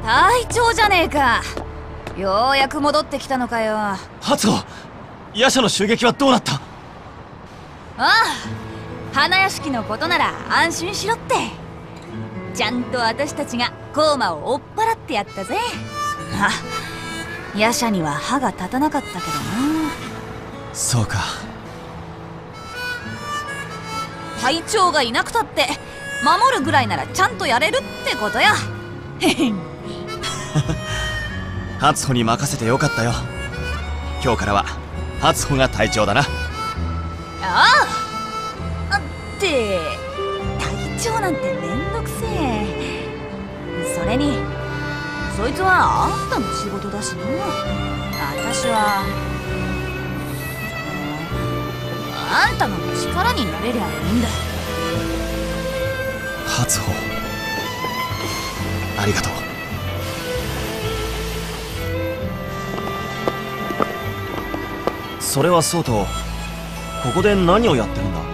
隊長じゃねえか。ようやく戻ってきたのかよ。 初穂、夜叉の襲撃はどうなった？ ああ、花屋敷のことなら安心しろって。ちゃんと私たちがコーマを追っ払ってやったぜ。あ、夜叉には歯が立たなかったけどな。 そうか。 隊長がいなくたって守るぐらいならちゃんとやれるってことや。へへん。 初穂に任せてよかったよ。今日からは初穂が隊長だな。 ああ。って隊長なんてめんどくせえ。それにそいつはあんたの仕事だしな。私はあんたの力になれりゃいいんだ。 初穂、ありがとう。それはそうと、ここで何をやってるんだ？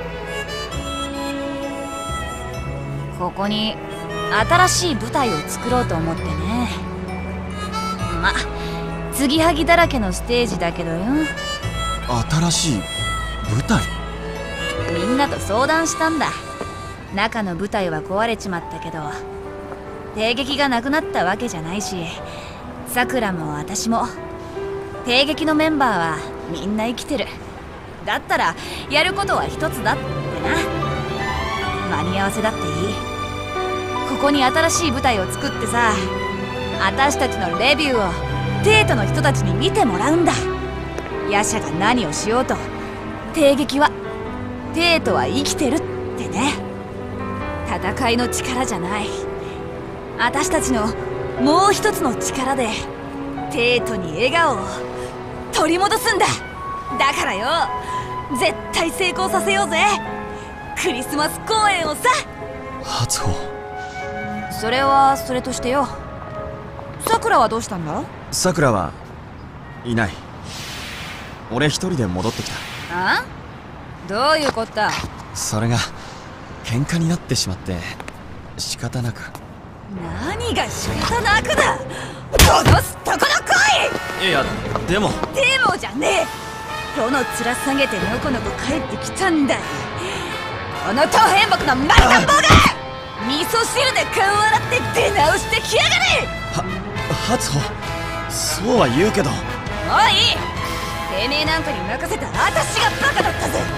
ここに新しい舞台を作ろうと思ってね。ま、継ぎはぎだらけのステージだけどよ。 新しい舞台？ みんなと相談したんだ。中の舞台は壊れちまったけど帝劇がなくなったわけじゃないし、さくらも私も帝劇のメンバーはみんな生きてる。だったらやることは一つだってな。間に合わせだっていい。ここに新しい舞台を作ってさ、私たちのレビューを帝都の人たちに見てもらうんだ。夜叉が何をしようと帝劇は、帝都は生きてるってね。戦いの力じゃない、私たちのもう一つの力で帝都に笑顔を取り戻すんだ。だからよ、絶対成功させようぜ、クリスマス公演をさ。 初穂。 それはそれとしてよ、さくらはどうしたんだ？ さくらはいない。俺一人で戻ってきた。 あ？どういうこった？ それが喧嘩になってしまって仕方なく。 何が仕方なくだ。殺すとこの来い。 いやでも。 でもじゃねえ。どの面下げてのこのこ帰ってきたんだい、この当変木の丸田ん坊が。味噌汁で顔洗って出直してきやがれ。 初穂、そうは言うけど。 もういい。てめえなんかに任せた私がバカだったぜ。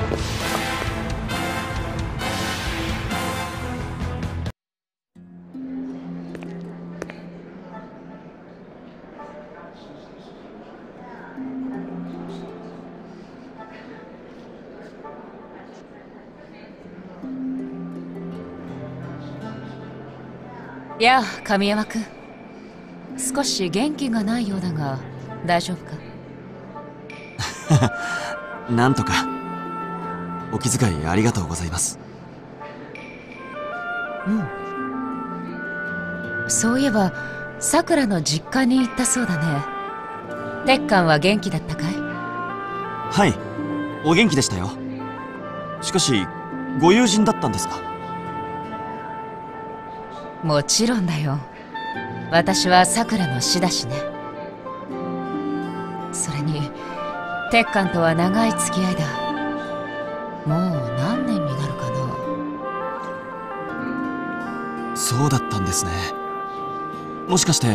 やあ、神山君。少し元気がないようだが大丈夫か？ なんとか。お気遣いありがとうございます。 そういえばさくらの実家に行ったそうだね。鉄幹は元気だったかい？ はい、お元気でしたよ。しかしご友人だったんですか？ もちろんだよ。私はさくらの師だしね。それに鉄幹とは長い付き合いだ。もう何年になるかな。 そうだったんですね。もしかして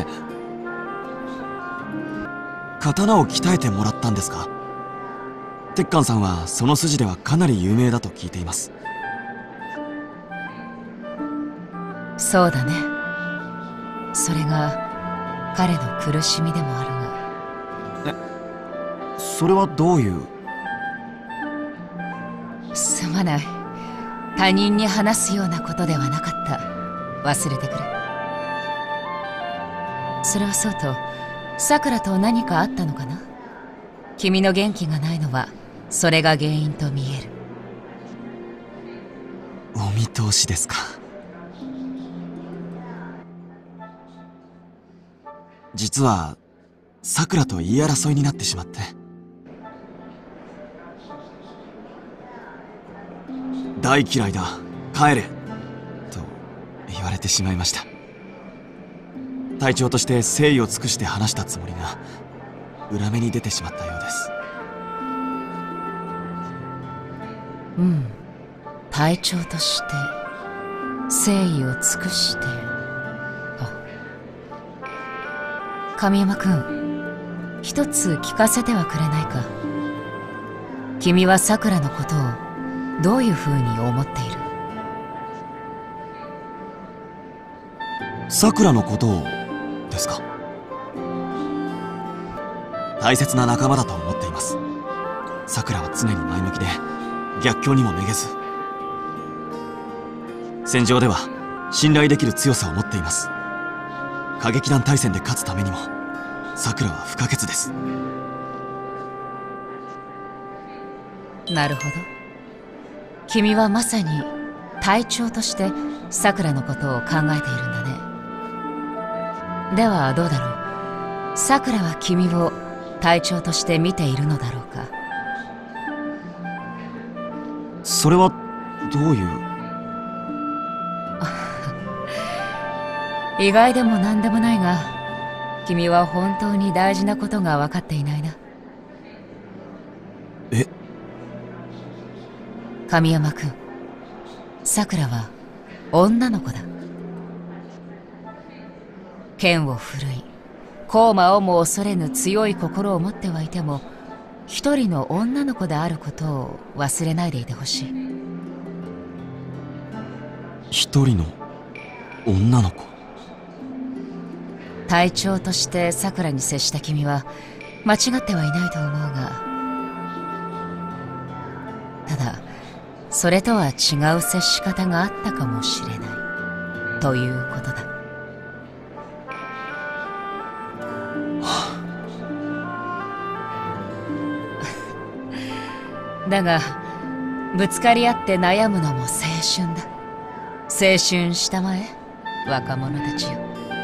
刀を鍛えてもらったんですか？鉄幹さんはその筋ではかなり有名だと聞いています。 そうだね。それが彼の苦しみでもあるが。 それはどういう？ すまない。他人に話すようなことではなかった。忘れてくれ。それはそうと、さくらと何かあったのかな？君の元気がないのはそれが原因と見える。 お見通しですか。実はさくらと言い争いになってしまって。大嫌いだ、帰れと言われてしまいました。 隊長として誠意を尽くして話したつもりが裏目に出てしまったようです。 うん、隊長として誠意を尽くして。神山くん、一つ聞かせてはくれないか。君はさくらのことをどういうふうに思っている？ さくらのことをですか？大切な仲間だと思っています。さくらは常に前向きで逆境にもめげず、戦場では信頼できる強さを持っています。歌劇団大戦で勝つためにもさくらは不可欠です。 なるほど。君はまさに隊長としてさくらのことを考えているんだね。ではどうだろう。さくらは君を隊長として見ているのだろうか。 それはどういう？ 意外でも何でもないが、君は本当に大事なことが分かっていないな。 え？ 神山くん、さくらは女の子だ。剣を振るい、高魔をも恐れぬ強い心を持ってはいても、一人の女の子であることを忘れないでいてほしい。 一人の女の子。 隊長としてさくらに接した君は間違ってはいないと思うが、ただそれとは違う接し方があったかもしれないということだ。だがぶつかり合って悩むのも青春だ。青春したまえ、若者たちよ。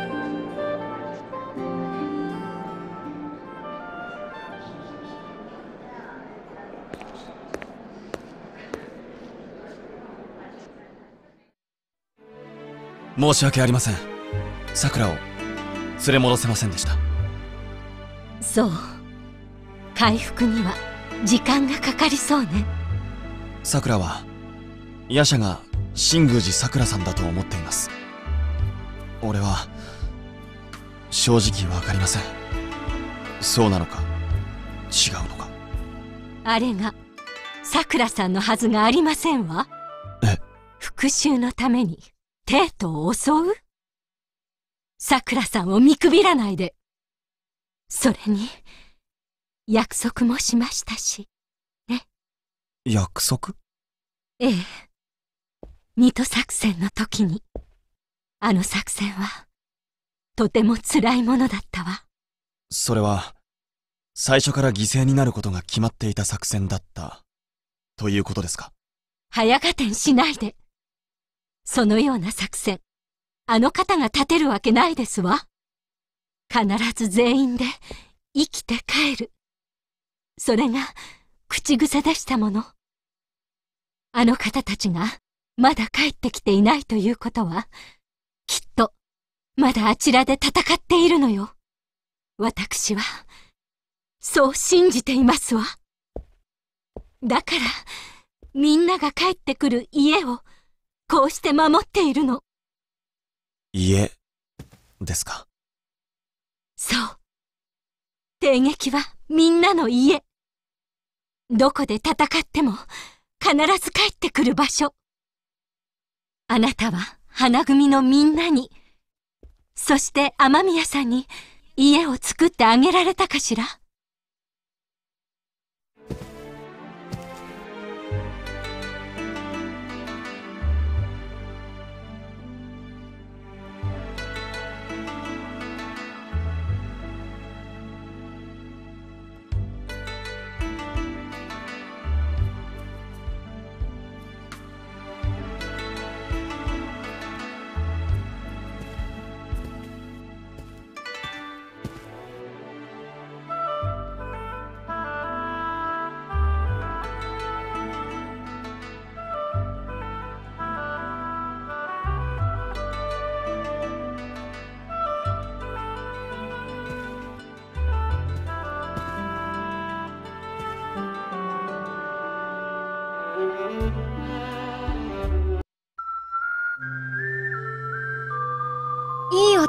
申し訳ありません。さくらを連れ戻せませんでした。 そう、回復には時間がかかりそうね。 さくらは夜叉が新宮寺さくらさんだと思っています。俺は正直わかりません。そうなのか違うのか。 あれがさくらさんのはずがありませんわ。 え？ 復讐のために帝都を襲う？さくらさんを見くびらないで。それに約束もしましたしね。 約束？ ええ、水戸作戦の時に。あの作戦はとても辛いものだったわ。 それは最初から犠牲になることが決まっていた作戦だったということですか？ 早合点しないで。そのような作戦、あの方が立てるわけないですわ。必ず全員で生きて帰る。それが口癖でしたもの。あの方たちがまだ帰ってきていないということは、きっとまだあちらで戦っているのよ。私はそう信じていますわ。だからみんなが帰ってくる家をこうして守っているの。 家ですか？ そう。帝劇はみんなの家。どこで戦っても必ず帰ってくる場所。あなたは花組のみんなに、そして雨宮さんに家を作ってあげられたかしら？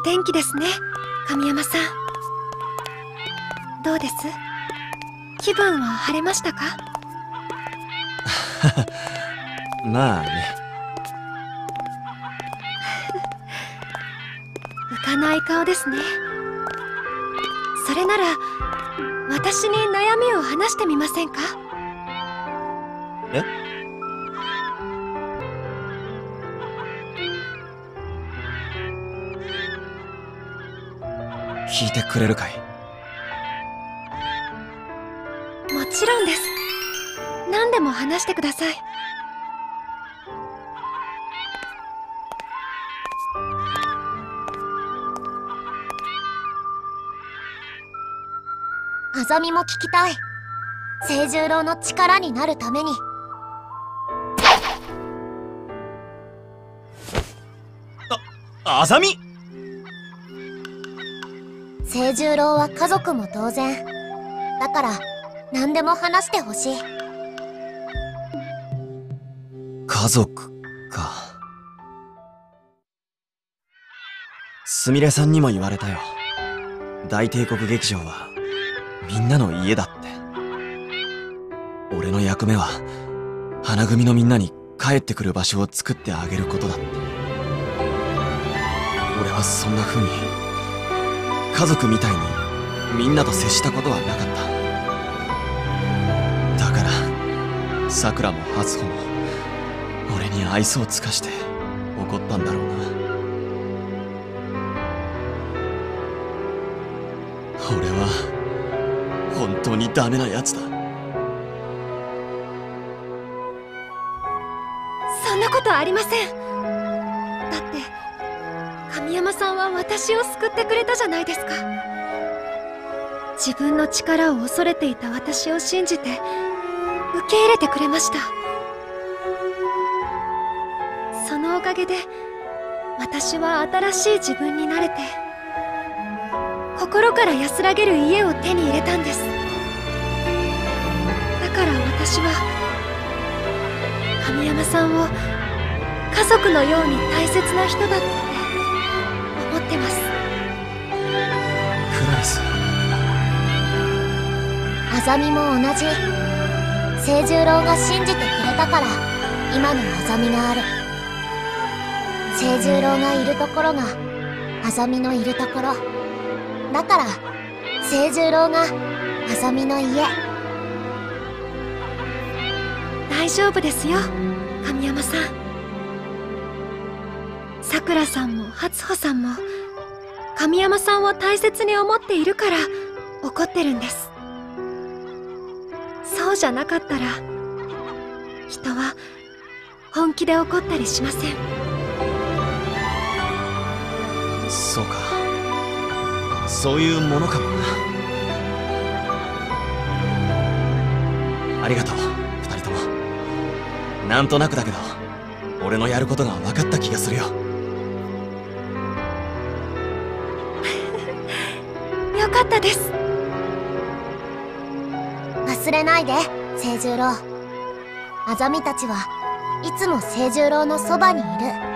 天気ですね、神山さん。どうです？気分は晴れましたか？ まあね。 浮かない顔ですね。それなら私に悩みを話してみませんか？ え？聞いてくれるかい？ もちろんです。何でも話してください。 あざみも聞きたい。清十郎の力になるために。 あざみ？ 清十郎は家族も同然。だから何でも話してほしい。 家族か。すみれさんにも言われたよ。大帝国劇場はみんなの家だって。俺の役目は花組のみんなに帰ってくる場所を作ってあげることだって。俺はそんな風に家族みたいにみんなと接したことはなかった。だからさくらも初穂も俺に愛想を尽かして怒ったんだろうな。俺は本当にダメなやつだ。 そんなことありません。だって神山さんは私を救ってくれたじゃないですか。自分の力を恐れていた私を信じて受け入れてくれました。そのおかげで私は新しい自分になれて心から安らげる家を手に入れたんです。だから私は神山さんを家族のように大切な人だって思ってます。 クラリス。 あざみも同じ。清十郎が信じてくれたから今のあざみがある。清十郎がいるところがあざみのいるところだから、清十郎があざみの家。 大丈夫ですよ、神山さん。さくらさんも初穂さんも神山さんを大切に思っているから怒ってるんです。そうじゃなかったら人は本気で怒ったりしません。 そうか、そういうものかもな。ありがとう、二人とも。なんとなくだけど俺のやることが分かった気がするよ。 よかったです。 忘れないで、清十郎。あざみたちはいつも清十郎のそばにいる。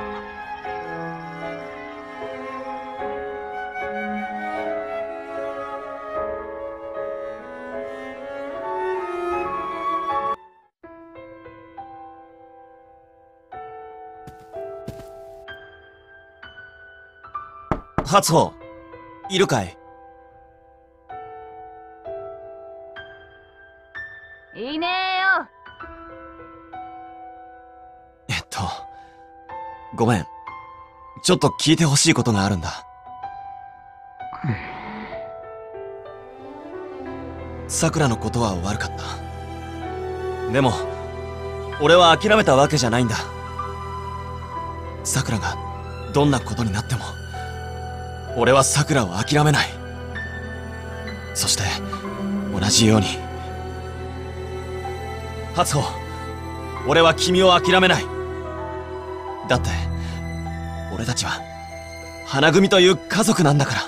初穂、いるかい？ いねえよ。 ごめん。ちょっと聞いてほしいことがあるんだ。さくらのことは悪かった。でも、俺は諦めたわけじゃないんだ。さくらがどんなことになっても、俺はさくらを諦めない。そして、同じように。初穂、俺は君を諦めない。だって、俺たちは、花組という家族なんだから。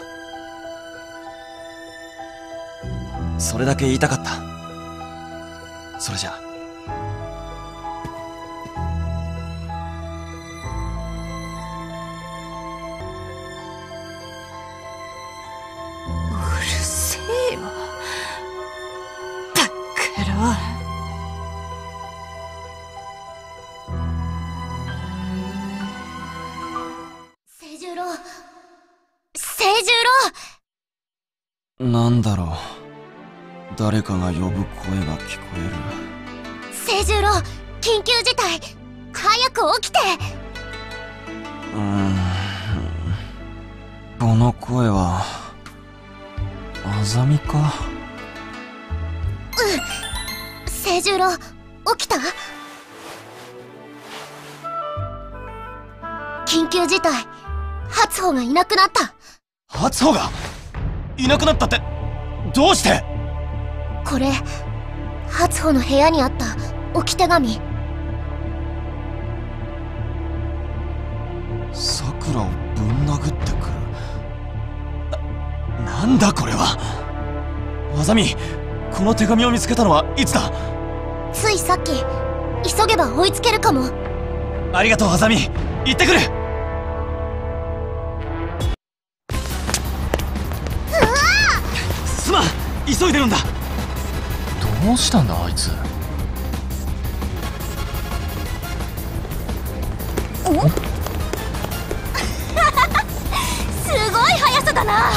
それだけ言いたかった。それじゃあ。 清十郎、清十郎。 なんだろう、誰かが呼ぶ声が聞こえる。 清十郎、緊急事態、早く起きて。 この声はあざみか。 清十郎、起きた？緊急事態、初穂がいなくなった。 初穂がいなくなったって、どうして？ これ、初穂の部屋にあった置き手紙。 さくらをぶん殴ってくる。なんだこれは。あざみ、この手紙を見つけたのはいつだ？ ついさっき。急げば追いつけるかも。 ありがとうあざみ、行ってくる。すまん、急いでるんだ。どうしたんだあいつ。 すごい速さだな。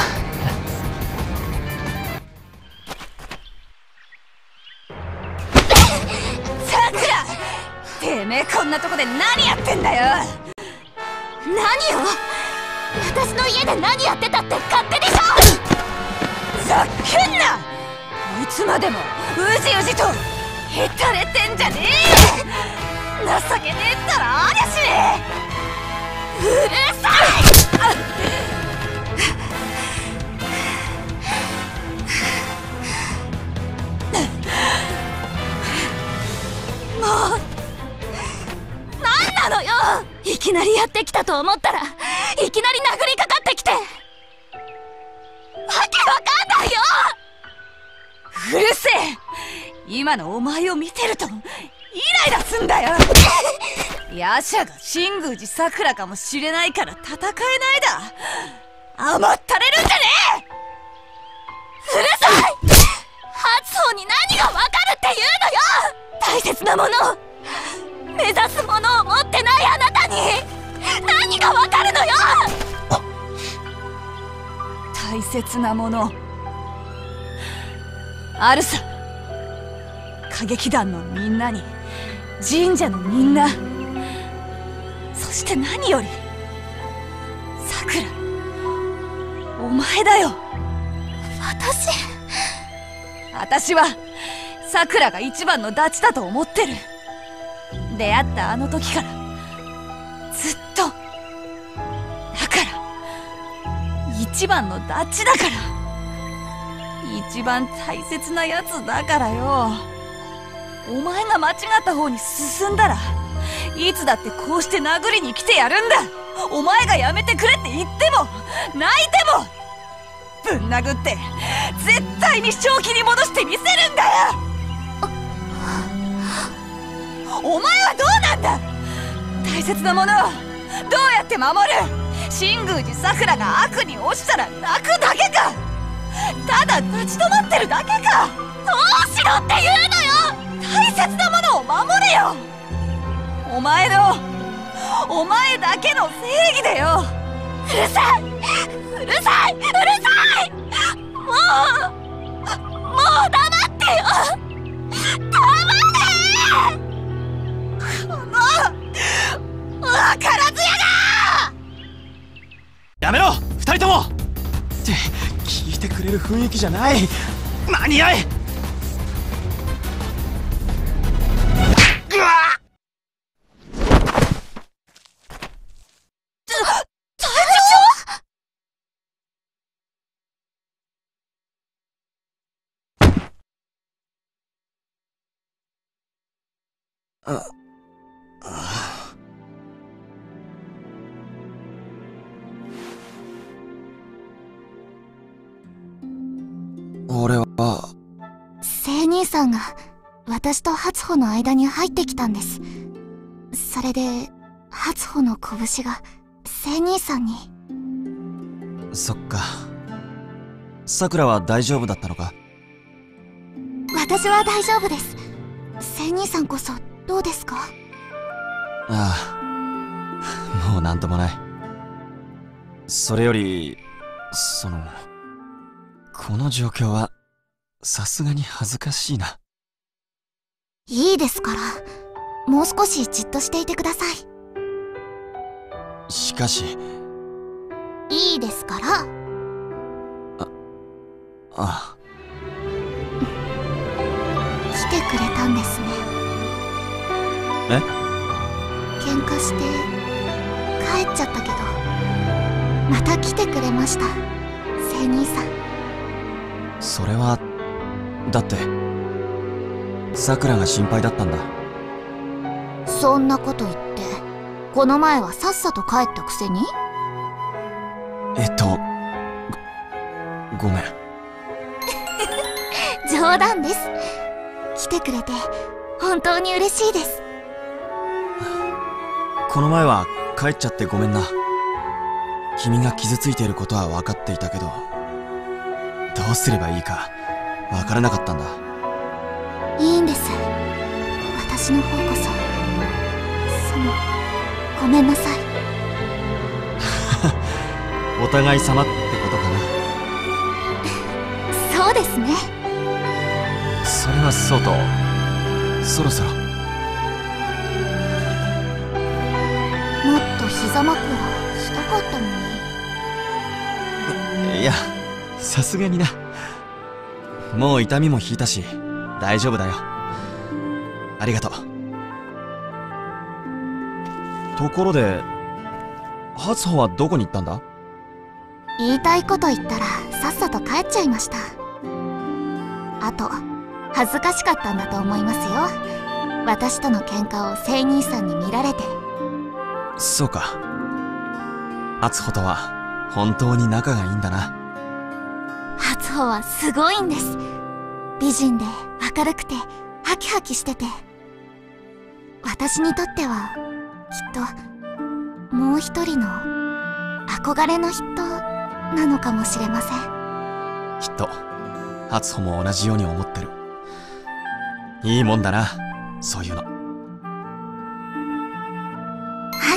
さくら、てめえこんなとこで何やってんだよ。 何よ、私の家で何やってたって勝手でしょ。 ざっけんな。いつまでもうじうじとへたれてんじゃねえよ。情けねえったらありゃしねえ。うるさい。もう何なのよ。いきなりやってきたと思ったらいきなり殴りかかってきて、わけわかんないよ。うるせえ。今のお前を見てるとイライラすんだよ。ヤシャが新宮寺さくらかもしれないから戦えないだ。甘ったれるんじゃねえ。うるさい。初穂に何がわかるっていうのよ。大切なもの、目指すものを持ってないあなたに何がわかるのよ。大切なものあるさ。歌劇団のみんなに、神社のみんな、そして何よりさくら、お前だよ。私はさくらが一番のダチだと思ってる。出会ったあの時からずっと。だから一番のダチだから、一番大切なやつだからよ。お前が間違った方に進んだらいつだってこうして殴りに来てやるんだ。お前がやめてくれって言っても泣いてもぶん殴って絶対に正気に戻してみせるんだよ。お前はどうなんだ。大切なものをどうやって守る。新宮寺さくらが悪に落ちたら泣くだけか。ただ立ち止まってるだけか。どうしろって言うのよ。大切なものを守れよ。お前だけの正義だよ。うるさい、うるさい、うるさい。もう黙ってよ。黙れ。この分からずやが。 やめろ二人とも。って聞いてくれる雰囲気じゃない。間に合え。うわっ。俺は聖兄さんが私と初穂の間に入ってきたんです。それで初穂の拳が聖兄さんに。 そっか。さくらは大丈夫だったのか。 私は大丈夫です。仙兄さんこそどうですか？ ああ、もうなんともない。それよりこの状況はさすがに恥ずかしいな。 いいですから、もう少しじっとしていてください。 しかし。 いいですから。 ああ。 来てくれたんですね。 え？ 喧嘩して帰っちゃったけど、また来てくれました、仙兄さん。 それはだってさくらが心配だったんだ。 そんなこと言って、この前はさっさと帰ったくせに。 ごめん。 冗談です。来てくれて本当に嬉しいです。 この前は帰っちゃってごめんな。君が傷ついていることは分かっていたけど、どうすればいいか分からなかったんだ。 いいんです。私の方こそごめんなさい。 お互い様ってことかな。 そうですね。 それはそうと、そろそろもっと膝枕したかったのに。 いや、さすがにな。もう痛みも引いたし大丈夫だよ。ありがとう。ところで初穂はどこに行ったんだ？ 言いたいこと言ったらさっさと帰っちゃいました。あと恥ずかしかったんだと思いますよ。私との喧嘩を仙兄さんに見られて。 そうか。初穂とは本当に仲がいいんだな。 初穂はすごいんです。美人で明るくてハキハキしてて、私にとってはきっともう一人の憧れの人なのかもしれません。 きっと初穂も同じように思ってる。いいもんだな、そういうの。 はい。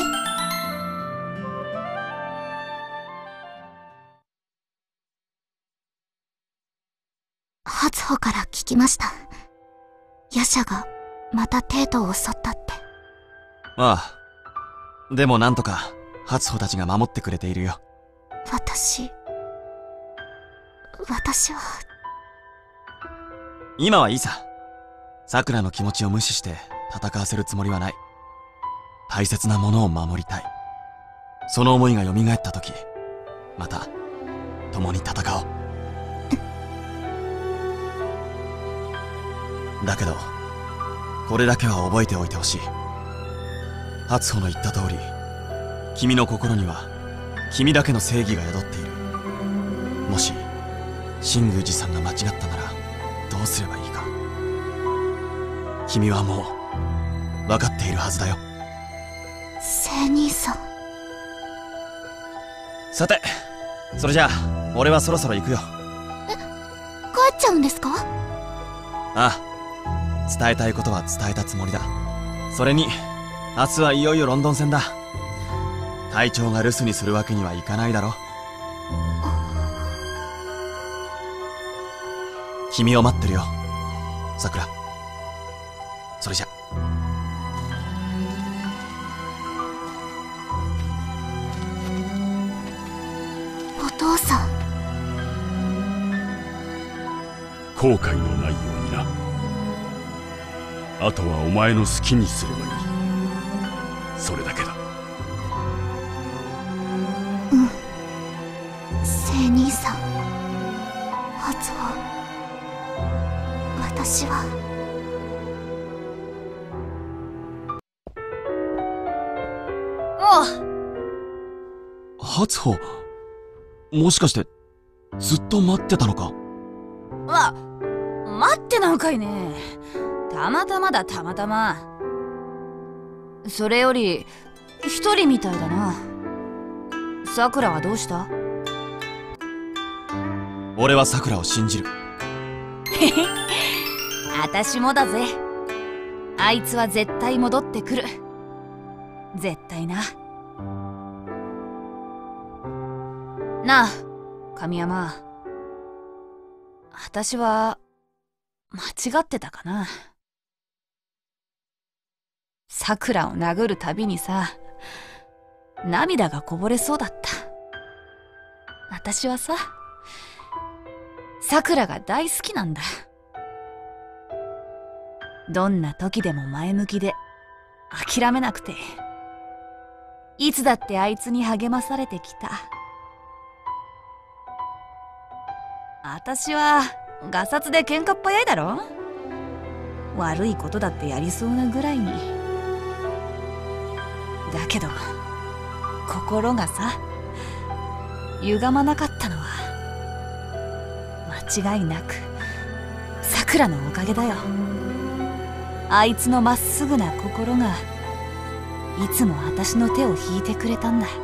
初穂から聞きました。夜叉がまた帝都を襲ったって。 ああ、でもなんとか初穂たちが守ってくれているよ。 私は。 今はいいさ。さくらの気持ちを無視して戦わせるつもりはない。大切なものを守りたい。その思いが蘇った時、また共に戦おう。だけどこれだけは覚えておいてほしい。初穂の言った通り、君の心には君だけの正義が宿っている。もし真宮寺さんが間違ったならどうすればいいか、君はもう分かっているはずだよ。 仙兄さん。 さて、それじゃあ俺はそろそろ行くよ。 帰っちゃうんですか？ ああ、伝えたいことは伝えたつもりだ。それに明日はいよいよロンドン戦だ。隊長が留守にするわけにはいかないだろ。君を待ってるよ、さくら。それじゃ。 お父さん。 後悔のないようにな。あとはお前の好きにすればいい。それだけだ。 仙兄さん、初穂、私は。 初穂、もしかしてずっと待ってたのか？ 待ってなんかいね。たまたまだ、たまたま。それより一人みたいだな。さくらはどうした？ 俺はさくらを信じる。 私もだぜ。あいつは絶対戻ってくる。絶対な。なあ神山、私は間違ってたかな。さくらを殴るたびにさ、涙がこぼれそうだった。私はさ、さくらが大好きなんだ。どんな時でも前向きで諦めなくて、いつだってあいつに励まされてきた。私はガサツで喧嘩っ早いだろ。悪いことだってやりそうなぐらいに。だけど心がさ、歪まなかったのは間違いなくさくらのおかげだよ。あいつのまっすぐな心がいつも私の手を引いてくれたんだ。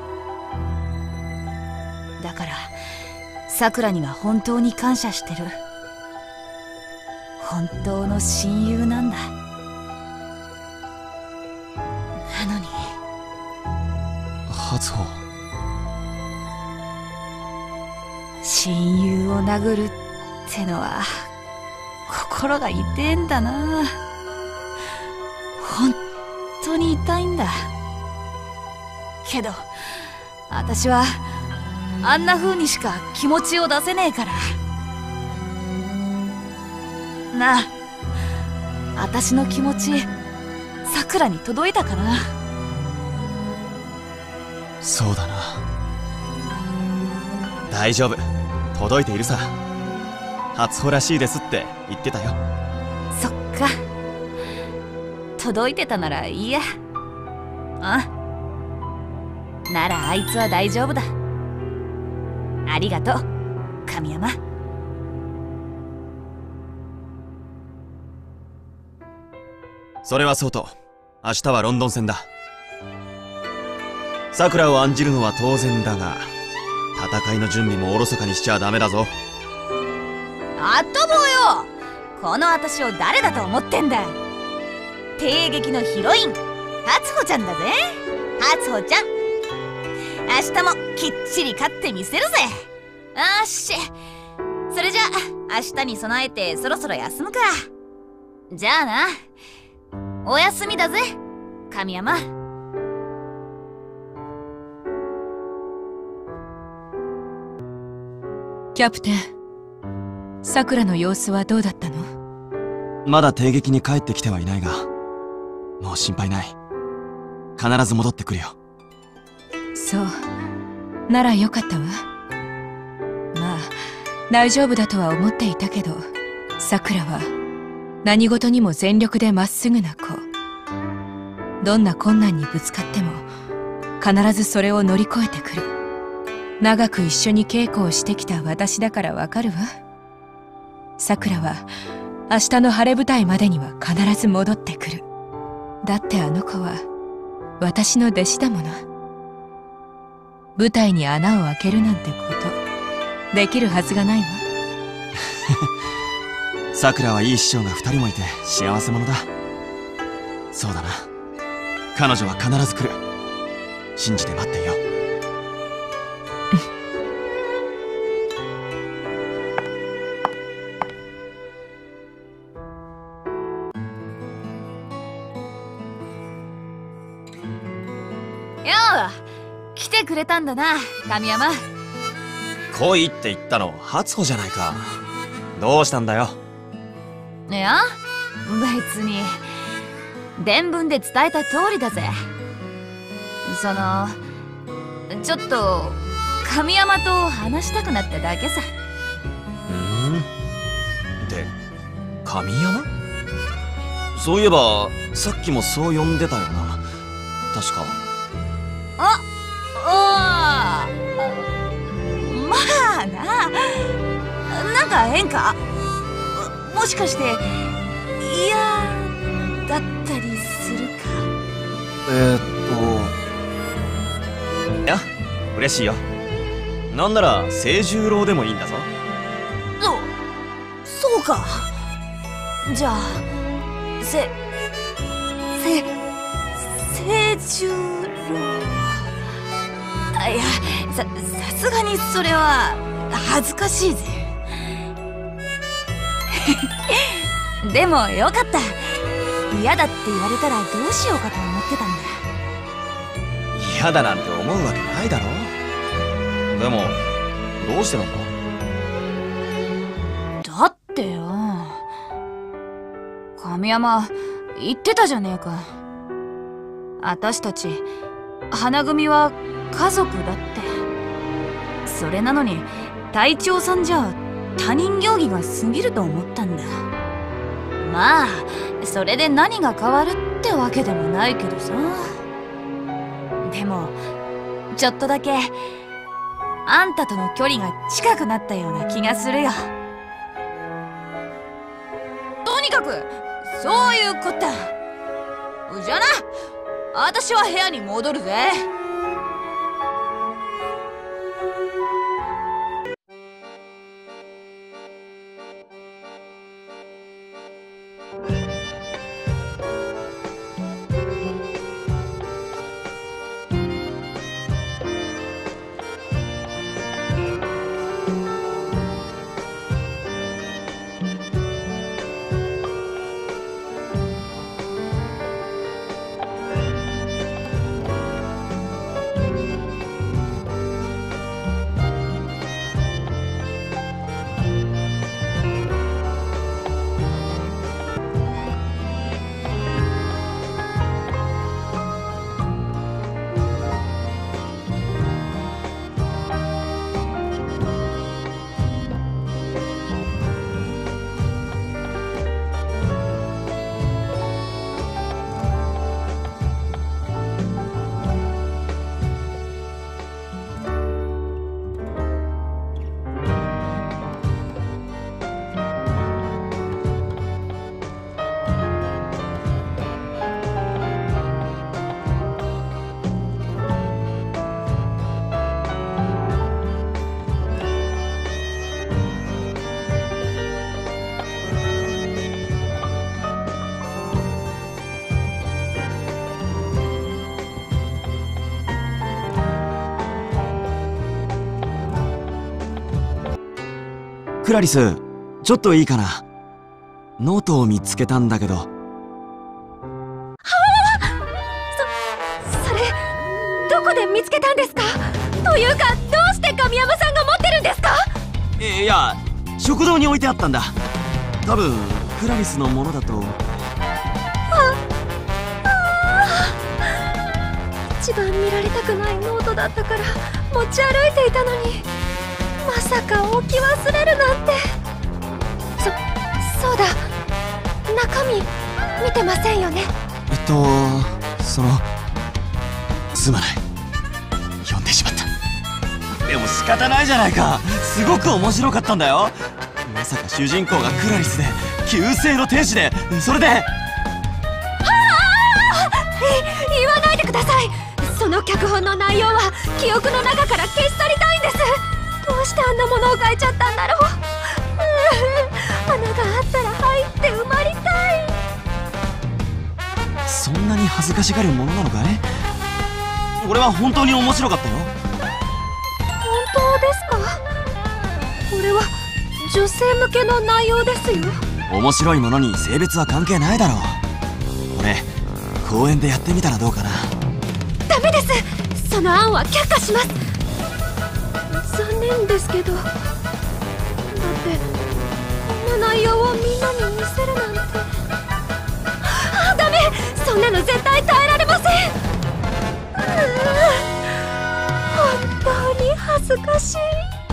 だからさくらには本当に感謝してる。本当の親友なんだ。なのに初穂、 親友を殴るってのは心が痛えんだな。本当に痛いんだ。けど私はあんな風にしか気持ちを出せねえからな。あ、私の気持ちさくらに届いたかな。 そうだな。大丈夫、届いているさ。初穂らしいですって言ってたよ。 そっか、届いてたならいいや。あ、ならあいつは大丈夫だ。ありがとう神山。 それはそうと、明日はロンドン戦だ。さくらを案じるのは当然だが、戦いの準備もおろそかにしちゃダメだぞ。 あっとぼうよ、この私を誰だと思ってんだ。帝劇のヒロイン初穂ちゃんだぜ。初穂ちゃん、明日もきっちり勝ってみせるぜ。あっし、それじゃ明日に備えてそろそろ休むか。じゃあな、おやすみだぜ神山。 キャプテン、さくらの様子はどうだったの？ まだ帝劇に帰ってきてはいないが、もう心配ない。必ず戻ってくるよ。 そう、ならよかったわ。まあ大丈夫だとは思っていたけど、さくらは何事にも全力でまっすぐな子。どんな困難にぶつかっても必ずそれを乗り越えてくる。長く一緒に稽古をしてきた私だからわかるわ。さくらは明日の晴れ舞台までには必ず戻ってくる。だってあの子は私の弟子だもの。舞台に穴を開けるなんてことできるはずがないわ。 さくらはいい師匠が2人もいて幸せ者だ。そうだな、彼女は必ず来る。信じて待っていよう。 来てくれたんだな神山。 来いって言ったの初穂じゃないか。どうしたんだよ。 いや別に、伝聞で伝えた通りだぜ。ちょっと神山と話したくなっただけさ。 で、神山？そういえばさっきもそう呼んでたよな、確か。 まあな、なんか変か？もしかして嫌だったりするか？ いや、嬉しいよ。なんなら清十郎でもいいんだぞ。 そうか。 じゃあ清十郎。いや、さすがにそれは恥ずかしいぜ。でもよかった。嫌だって言われたらどうしようかと思ってたんだ。 嫌だなんて思うわけないだろ。でもどうしてなんだ？ だってよ、神山言ってたじゃねえか。私たち花組は家族だって。それなのに隊長さんじゃ他人行儀が過ぎると思ったんだ。まあそれで何が変わるってわけでもないけどさ。でもちょっとだけあんたとの距離が近くなったような気がするよ。とにかくそういうこった。じゃあな、私は部屋に戻るぜ。 クラリス、ちょっといいかな。ノートを見つけたんだけど。 それどこで見つけたんですか？というか、どうして神山さんが持ってるんですか？ いや、食堂に置いてあったんだ。多分クラリスのものだと。 一番見られたくないノートだったから持ち歩いていたのに、まさか置き忘れるなんて。そうだ、中身見てませんよね？ すまない、読んでしまった。でも仕方ないじゃないか。すごく面白かったんだよ。まさか主人公がクラリスで旧姓の天使で、それで。 言わないでください。その脚本の内容は記憶の中から消し去りたいんです。どうしてあんなものを書いちゃったんだろう。穴があったら入って埋まりたい。 そんなに恥ずかしがるものなのかい？俺は本当に面白かったよ。 本当ですか？これは女性向けの内容ですよ。 面白いものに性別は関係ないだろう。これ公園でやってみたらどうかな。 ダメです。その案は却下します。残念ですけど、だってこんな内容をみんなに見せるなんて。ダメ、そんなの絶対耐えられません。本当に恥ずかしい。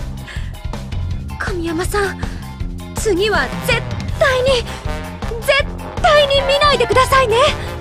神山さん、次は絶対に見ないでくださいね。